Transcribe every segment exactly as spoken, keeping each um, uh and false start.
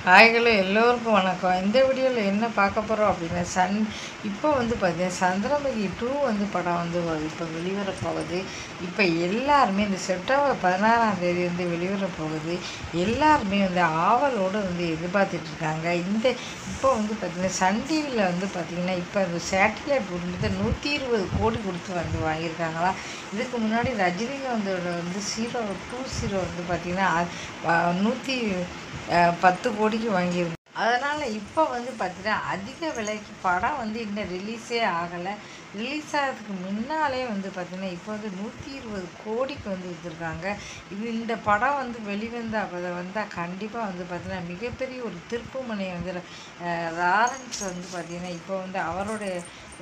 ஹாய்களோ எல்லோருக்கும் வணக்கம். இந்த வீடியோவில் என்ன பார்க்க போகிறோம் அப்படின்னா, சன் இப்போ வந்து பார்த்தீங்கன்னா சந்திரமுகி டூ வந்து படம் வந்து இப்போ வெளிவர போகுது. இப்போ எல்லாருமே இந்த செப்டம்பர் பதினாறாம் தேதி வந்து வெளிவர போகுது. எல்லாருமே வந்து ஆவலோடு வந்து எதிர்பார்த்துட்ருக்காங்க. இந்த இப்போ வந்து பார்த்திங்கன்னா சன் டிவியில் வந்து பார்த்திங்கன்னா இப்போ அந்த சேட்டலைட் வந்து நூற்றி இருபது கோடி கொடுத்து வந்து வாங்கியிருக்காங்களா. இதுக்கு முன்னாடி ரஜினிகாந்தோட வந்து ஜீரோ டூ ஜீரோ வந்து பார்த்திங்கன்னா நூற்றி பத்து கோடிக்கு வாங்கியிருந்தோம். அதனால் இப்போ வந்து பார்த்தீங்கன்னா அதிக விலைக்கு படம் வந்து இன்னும் ரிலீஸே ஆகலை. ரிலீஸ் ஆகிறதுக்கு முன்னாலே வந்து பார்த்திங்கன்னா இப்போ வந்து நூற்றி இருபது கோடிக்கு வந்து விற்றுருக்காங்க. இது இந்த படம் வந்து வெளிவந்தால் அதை வந்தால் கண்டிப்பாக வந்து பார்த்திங்கன்னா மிகப்பெரிய ஒரு திருப்புமுனையை வந்து லாரன்ஸ் வந்து பார்த்திங்கன்னா இப்போ வந்து அவருடைய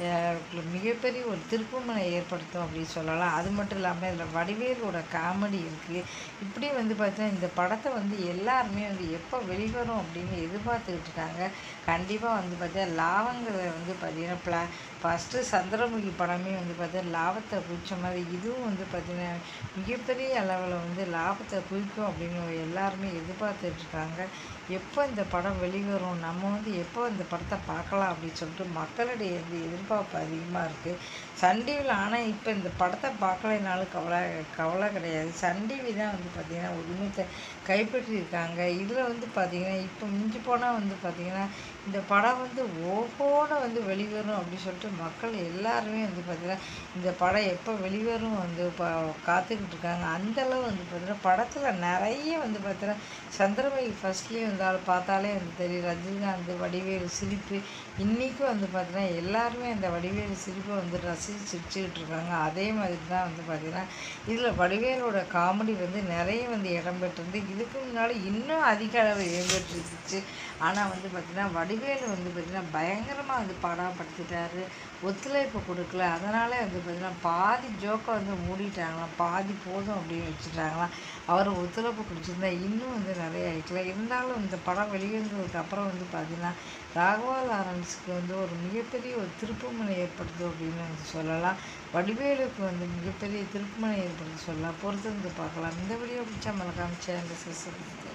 மிகப்பெரிய ஒரு திருப்புமுனை ஏற்படுத்தும் அப்படின்னு சொல்லலாம். அது மட்டும் இல்லாமல் இதில் வடிவேலோட காமெடி இருக்குது. இப்படி வந்து பார்த்தீங்கன்னா இந்த படத்தை வந்து எல்லாருமே வந்து எப்போ வெளிவரும் அப்படின்னு எதிர்பார்த்துக்கிட்டு இருக்காங்க. கண்டிப்பாக வந்து பார்த்தீங்கன்னா லாபங்கிற வந்து பார்த்திங்கன்னா ப்ளா ஃபஸ்ட்டு சந்திரமுகி படமே வந்து பார்த்தீங்கன்னா லாபத்தை குவிச்ச மாதிரி இதுவும் வந்து பார்த்திங்கன்னா மிகப்பெரிய அளவில் வந்து லாபத்தை குவிக்கும் அப்படின்னு எல்லாருமே எதிர்பார்த்துட்ருக்காங்க. எப்போ இந்த படம் வெளிவரும், நம்ம வந்து எப்போ இந்த படத்தை பார்க்கலாம் அப்படின்னு சொல்லிட்டு மக்களுடைய வந்து எதிர்பார்ப்பு அதிகமாக இருக்குது சன் டிவியில். ஆனால் இப்போ இந்த படத்தை பார்க்கலைனாலும் கவலை கவலை கிடையாது. சன் டிவி தான் வந்து பார்த்திங்கன்னா உரிமத்தை கைப்பற்றியிருக்காங்க. இதில் வந்து பார்த்திங்கன்னா இப்போ மிஞ்சி போனால் வந்து பார்த்திங்கன்னா இந்த படம் வந்து ஓஹோட வந்து வெளிவரும் அப்படின்னு சொல்லிட்டு மக்கள் எல்லாருமே வந்து பார்த்திங்கன்னா இந்த படம் எப்போ வெளிவரும் வந்து ப காத்துக்கிட்டு இருக்காங்க. அந்தளவு வந்து பார்த்திங்கன்னா படத்தில் நிறைய வந்து பார்த்திங்கன்னா சந்திரமுகி ஃபஸ்ட்லேயே இருந்தாலும் பார்த்தாலே வந்து தெரியும். ரஜினிகாந்த் வடிவேலு சிரிப்பு இன்றைக்கும் வந்து பார்த்திங்கன்னா எல்லாருமே அந்த வடிவேலு சிரிப்பை வந்து ரசித்து சிரிச்சுக்கிட்டு இருக்காங்க. அதே மாதிரி தான் வந்து பார்த்திங்கன்னா இதில் வடிவேலோட காமெடி வந்து நிறைய வந்து இடம்பெற்றிருந்து இதுக்கு முன்னாடி இன்னும் அதிக அளவு இடம்பெற்றிருந்துச்சு. ஆனால் வந்து பார்த்திங்கன்னா வடிவேலு வந்து பார்த்திங்கன்னா பயங்கரமாக வந்து படப்படுத்திட்டாரு, ஒத்துழைப்பு கொடுக்கல. அதனாலே வந்து பார்த்திங்கன்னா பாதி ஜோக்கை வந்து மூடிட்டாங்களாம், பாதி போதும் அப்படின்னு வச்சுட்டாங்களாம். அவர் ஒத்துழைப்பு கொடுத்துருந்தா இன்னும் வந்து நிறைய ஆகிக்கலாம். இருந்தாலும் இந்த படம் வெளிவந்ததுக்கு அப்புறம் வந்து பார்த்திங்கன்னா ராகவா லாரன்ஸுக்கு வந்து ஒரு மிகப்பெரிய ஒரு திருப்புமுனை ஏற்படுத்தும் அப்படின்னு வந்து சொல்லலாம். வடிவேலுக்கு வந்து மிகப்பெரிய திருப்புமுனை ஏற்படுத்த சொல்லலாம். பொறுத்து வந்து பார்க்கலாம். இந்த வீடியோ பிடிச்சா மறக்காம சேனலை சப்ஸ்கிரைப்